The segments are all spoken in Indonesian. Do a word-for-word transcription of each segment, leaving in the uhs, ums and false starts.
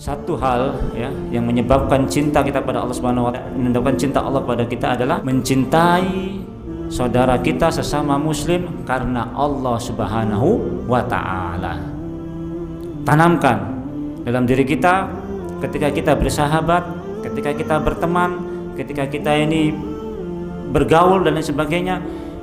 Satu hal ya yang menyebabkan cinta kita pada Allah Subhanahu wa taala, menyebabkan cinta Allah pada kita adalah mencintai saudara kita sesama muslim karena Allah Subhanahu wa taala. Tanamkan dalam diri kita ketika kita bersahabat, ketika kita berteman, ketika kita ini bergaul dan lain sebagainya,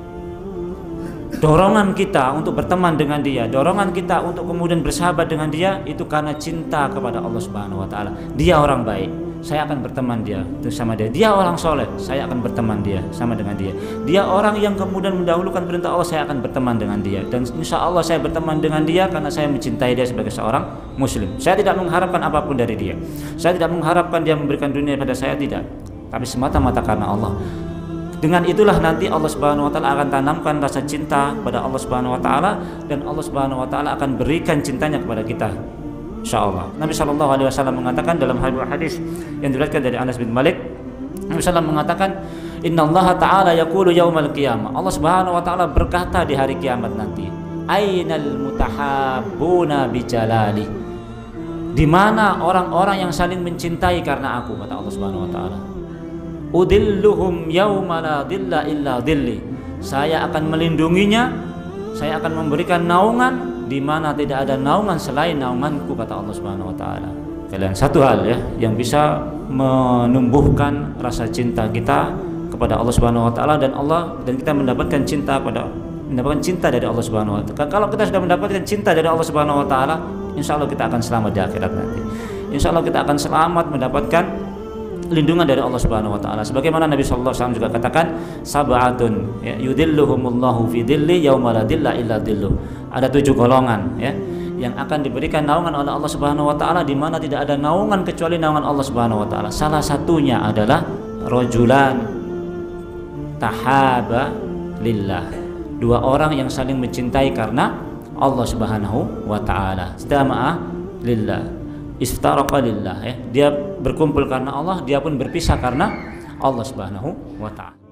dorongan kita untuk berteman dengan dia, dorongan kita untuk kemudian bersahabat dengan dia itu karena cinta kepada Allah Subhanahu wa taala. Dia orang baik, saya akan berteman dia sama dia. Dia orang soleh, saya akan berteman dia sama dengan dia. Dia orang yang kemudian mendahulukan perintah Allah, saya akan berteman dengan dia. Dan insya Allah saya berteman dengan dia karena saya mencintai dia sebagai seorang muslim. Saya tidak mengharapkan apapun dari dia. Saya tidak mengharapkan dia memberikan dunia pada saya, tidak. Tapi semata-mata karena Allah. Dengan itulah nanti Allah Subhanahu wa taala akan tanamkan rasa cinta pada Allah Subhanahu wa taala, dan Allah Subhanahu wa taala akan berikan cintanya kepada kita, insyaallah. Nabi sallallahu alaihi wasallam mengatakan dalam hadis yang diriwayatkan dari Anas bin Malik, Nabi sallallahu alaihi wasallam mengatakan, innallaha ta'ala yaqulu yaumal qiyamah. Allah Subhanahu wa taala berkata di hari kiamat nanti, ainal mutahabbuna bijalali. Di mana orang-orang yang saling mencintai karena aku, kata Allah Subhanahu wa taala. Udilluhum yauma la dilla illa dilli. Saya akan melindunginya, saya akan memberikan naungan di mana tidak ada naungan selain naunganku, kata Allah Subhanahu wa taala. Kalian satu hal ya yang bisa menumbuhkan rasa cinta kita kepada Allah Subhanahu wa taala, dan Allah dan kita mendapatkan cinta pada mendapatkan cinta dari Allah Subhanahu wa taala. Kalau kita sudah mendapatkan cinta dari Allah Subhanahu wa taala, insyaallah kita akan selamat di akhirat nanti. Insyaallah kita akan selamat mendapatkan lindungan dari Allah Subhanahu wa taala. Sebagaimana Nabi sallallahu alaihi wasallam juga katakan, sab'atun ya, yudilluhumullahu fi dhilli yauma la dhilla illa dhilluh. Ada tujuh golongan ya yang akan diberikan naungan oleh Allah Subhanahu wa taala di mana tidak ada naungan kecuali naungan Allah Subhanahu wa taala. Salah satunya adalah rajulan tahaba lillah. Dua orang yang saling mencintai karena Allah Subhanahu wa taala. Istama'a lillah. Iftaraqa lillah ya. Dia berkumpul karena Allah, dia pun berpisah karena Allah Subhanahu wa taala.